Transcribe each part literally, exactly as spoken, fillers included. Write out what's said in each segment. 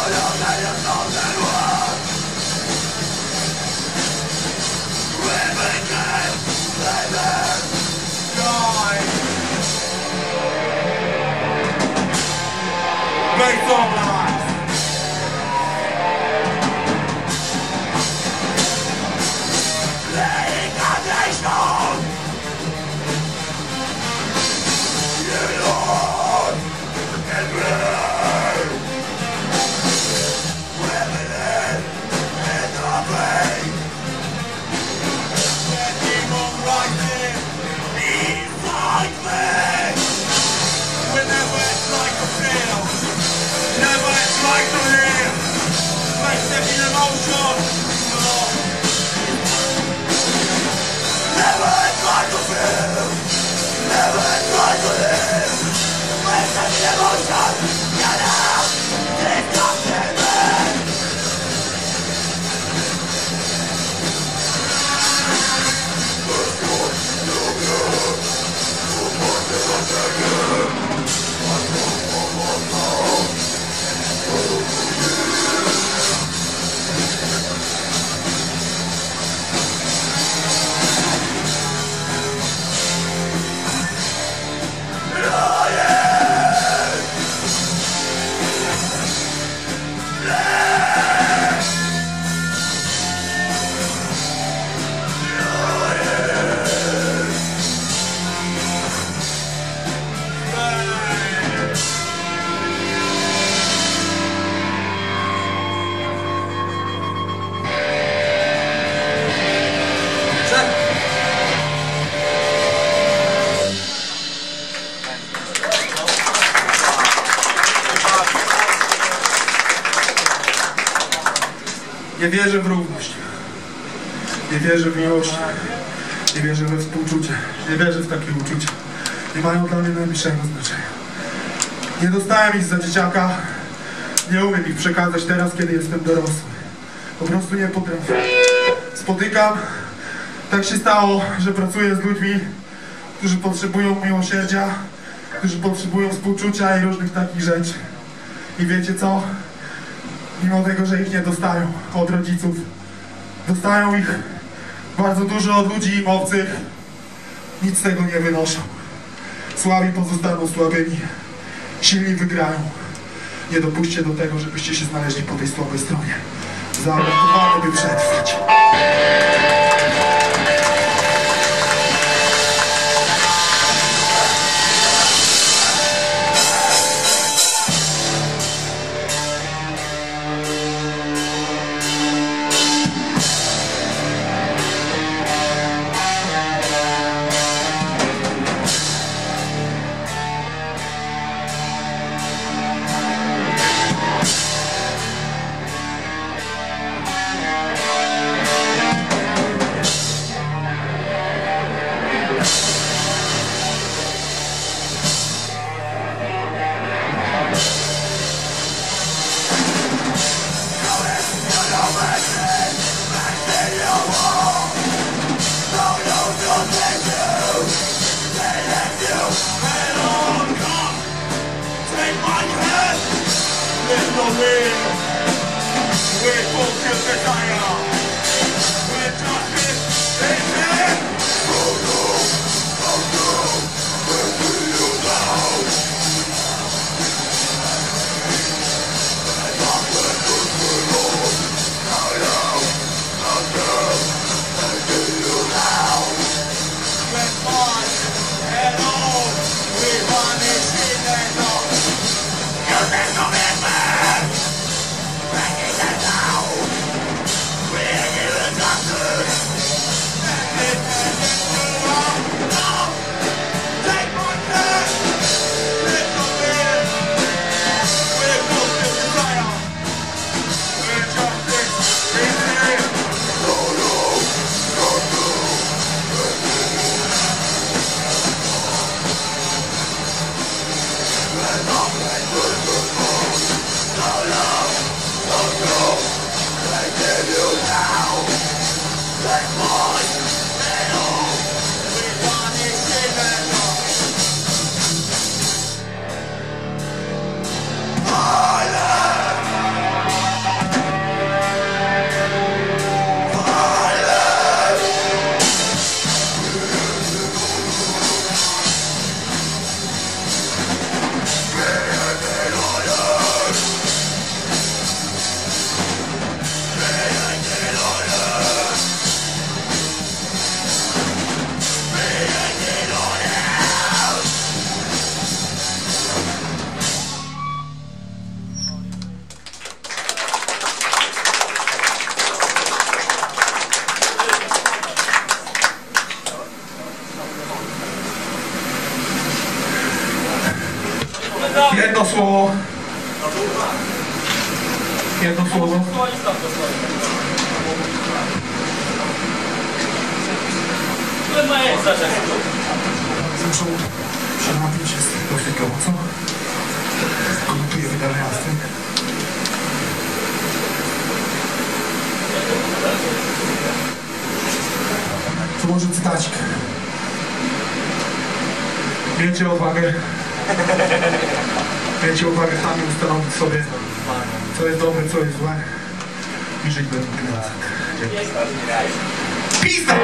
Make some noise! Reincarnation! You Lord! And reign! Women in the brain! The demon rising inside me! Whenever it's like a field, never it's like to live. Makes every emotion. Never it's like to feel. Never it's like to live. Makes every emotion. Get out. Disgusting man. Let's go. Look good. We'll put it on again. Nie wierzę w równość, nie wierzę w miłość, nie wierzę we współczucie, nie wierzę w takie uczucia. Nie mają dla mnie najmniejszego znaczenia. Nie dostałem ich za dzieciaka, nie umiem ich przekazać teraz, kiedy jestem dorosły. Po prostu nie potrafię. Spotykam, tak się stało, że pracuję z ludźmi, którzy potrzebują miłosierdzia, którzy potrzebują współczucia i różnych takich rzeczy. I wiecie co? Mimo tego, że ich nie dostają od rodziców, dostają ich bardzo dużo od ludzi im obcych, nic z tego nie wynoszą. Słabi pozostaną słabymi, silni wygrają. Nie dopuśćcie do tego, żebyście się znaleźli po tej słabej stronie. Zaaranżowane, by przetrwać. Jedno słowo. Jedno słowo. Muszą się napić z dosyć co? Komentuję wydarzenia z tym. To może cytacik. Miejcie odwagę. Miejcie odwagę sami ustanowić sobie, co jest dobre, co jest złe i żyć według zasad. Pizda!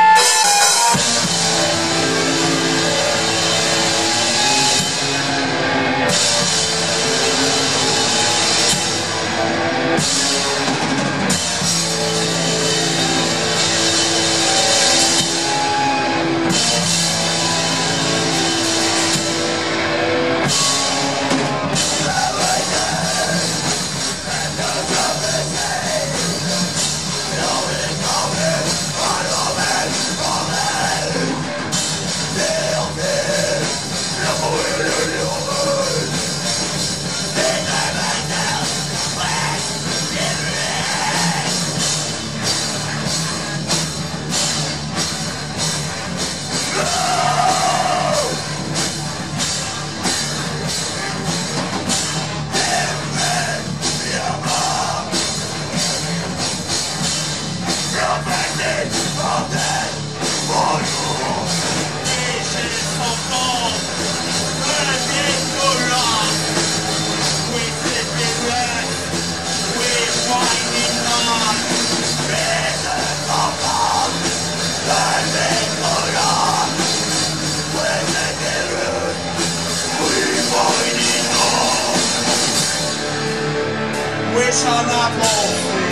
We shall not fall free.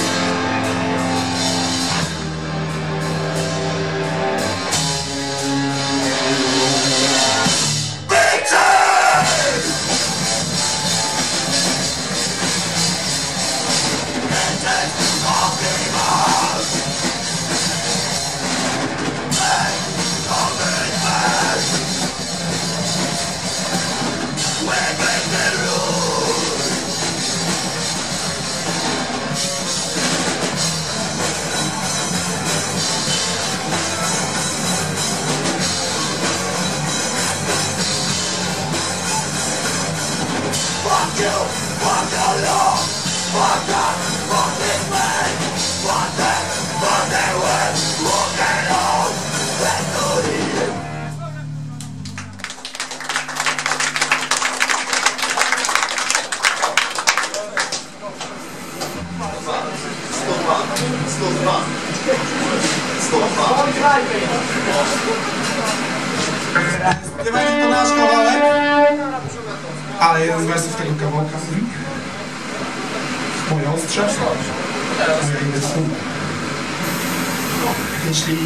Fuck you, fuck the law, fuck that, fuck this man, fuck that, fuck that way, fuck it all, let's do it. sto dwa, sto dwa, sto dwa. Nie będzie to nasz kawałek, ale jeden z wersów tego kawałka brzmi: moje ostrze, moja inwestycja. Jeśli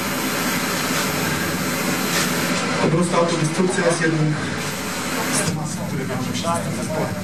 po prostu autodestrukcja jest jednym z tematów, które wiążą się z tym zespołem.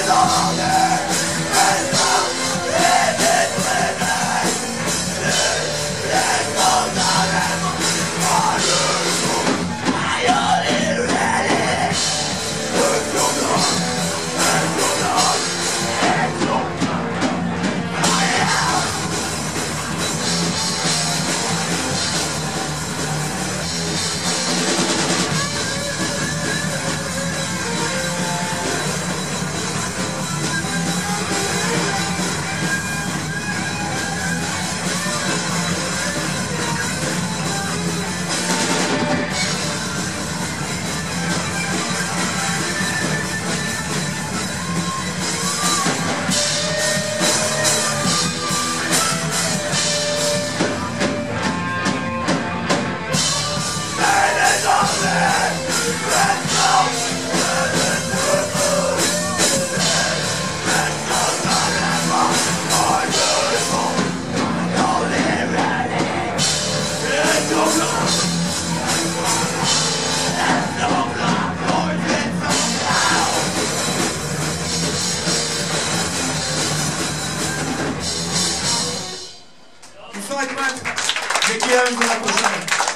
Słuchajcie, dziękujemy za zaproszenie.